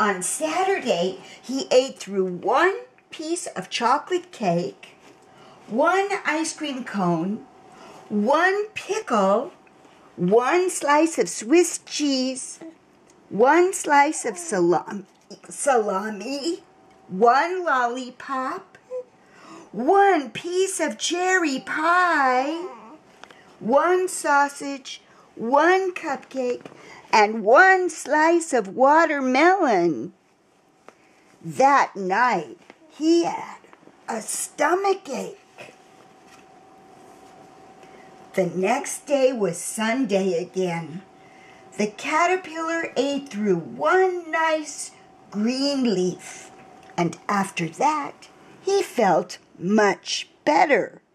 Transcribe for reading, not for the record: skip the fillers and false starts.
On Saturday, he ate through one piece of chocolate cake, one ice cream cone, one pickle, one slice of Swiss cheese, one slice of salami, one lollipop, one piece of cherry pie, one sausage, one cupcake, and one slice of watermelon. That night, he had a stomachache. The next day was Sunday again. The caterpillar ate through one nice green leaf, and after that, he felt much better.